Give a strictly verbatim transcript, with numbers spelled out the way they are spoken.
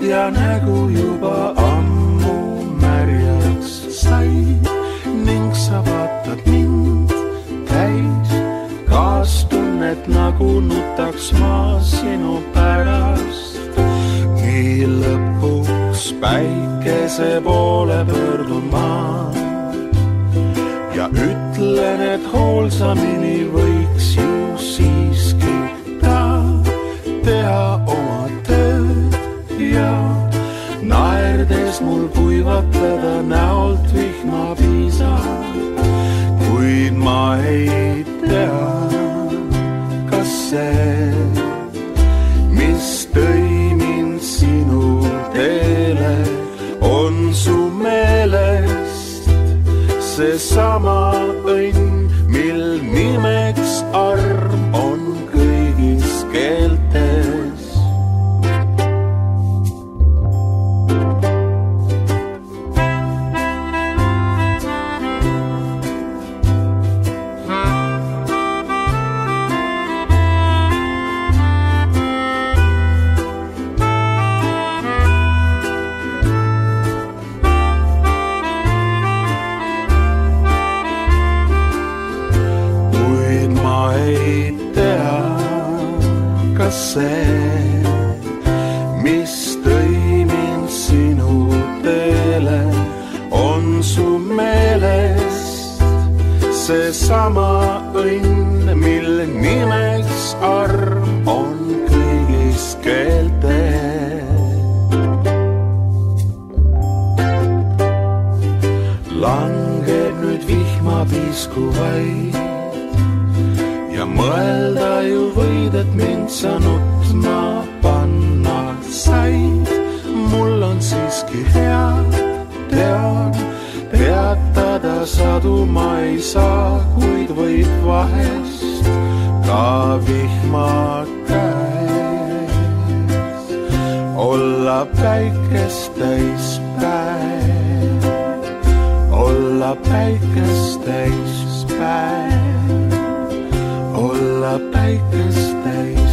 ja nägu juba ammu märjaks sai ning sa vaatad mind täis kaastunnet nagu nutaks ma sinu pärast. Nii lõpuks päikese poole pöördun ma ja ütlen, et hoolsamini võiks ju siiski ta teha oma tööd ja naerdes mul kuivatada näolt vihma piisa. Kuid ma ei tea, kas see, mis tõi mind sinu teele, on su meelest see sama õnn, mil nimeks arm on kõigis keeltes. See, mis tõi mind sinu teele, on su meelest see sama õnn, mil nimeks arm on kõigis keeltes. Langeb nüüd vihmapisku vaid ja mõelda ju võid, et mind sa nutma panna said. Mul on siiski hea, tean, peatada sadu ma ei saa, kuid võib vahest ka vihma käes olla päikest täis päev, olla päikest täis päev. Olla päikest täis.